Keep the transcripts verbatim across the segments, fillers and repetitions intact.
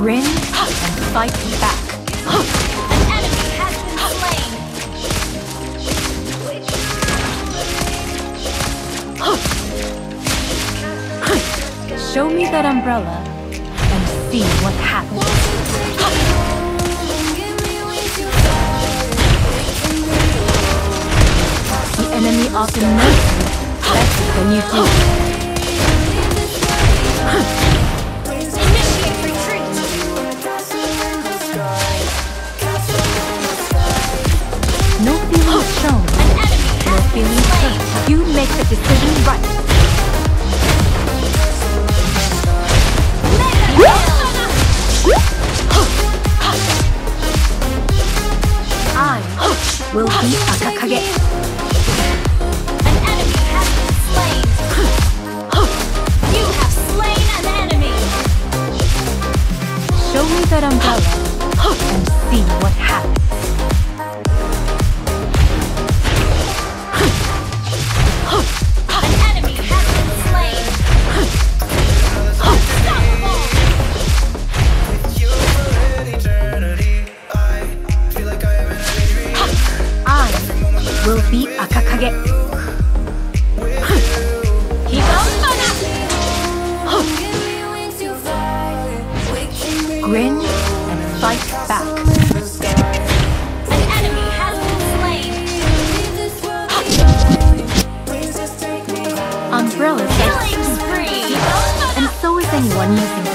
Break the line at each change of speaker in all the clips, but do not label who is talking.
Grin and fight back.
An enemy has been slain.
Show me that umbrella and see what happens. The enemy often knows you better than you do.
Initiate retreat.
No feelings shown,
An enemy
no
has been
feelings
slain.
hurt. You make the decision right.
Mega kill.
I will be Akakage.
An enemy has been slain. You have slain an enemy.
Show me that umbrella and see what happens.
An enemy has been slain. Unstoppable.
I will be Akakage. Grin and fight back.
An enemy has been slain.
Umbrellas are
Killing spree.
and so is anyone using them.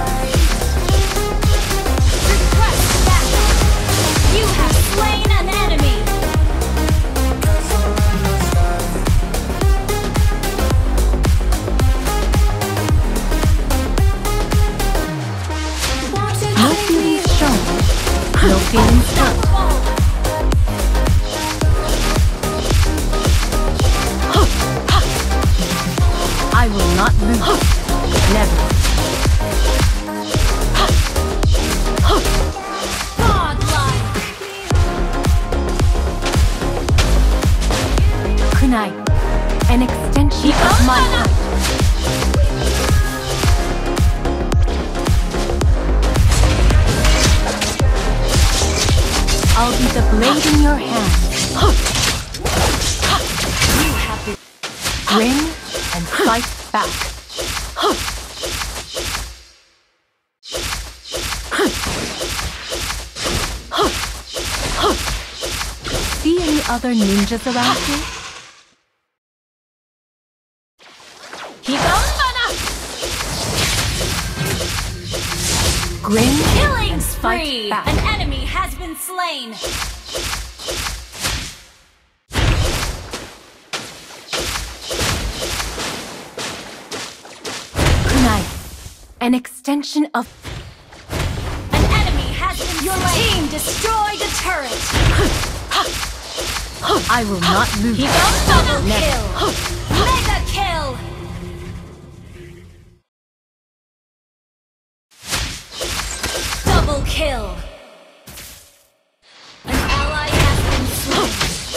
Request backup. You have slain an enemy.
No feelings shown, no feelings hurt. I will not lose. Never.
Godlike.
Kunai, an extension of my heart. I'll be the blade in your hand.
You have been.
Grin and fight back. See any other ninjas around here? Grin
Killing
and fight
spree.
back.
An enemy has been slain.
Kunai, an extension of...
An enemy has been Your slain. Team destroyed a turret.
I will not lose.
Double
Never.
kill. Mega kill. Double kill. An ally has been slain.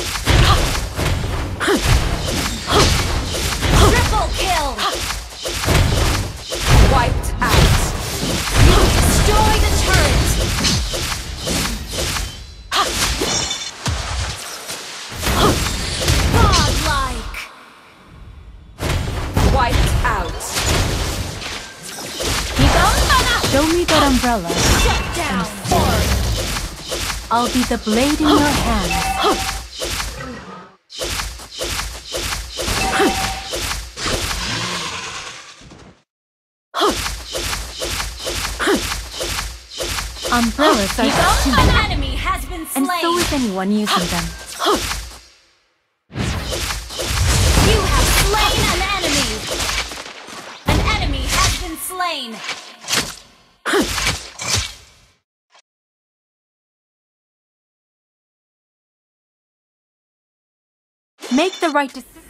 Triple kill. Wiped out. You destroy the turret. Godlike. Wiped out.
Show me that umbrella.
Shut down. Forward.
I'll be the blade in your hand. Umbrellas are stupid,
An enemy has been slain.
and so is anyone using them.
You have slain an enemy. An enemy has been slain.
Make the right decision.